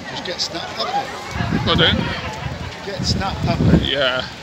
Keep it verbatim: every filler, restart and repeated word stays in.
Just get snapped up it. Pardon? Get snapped up it. Yeah.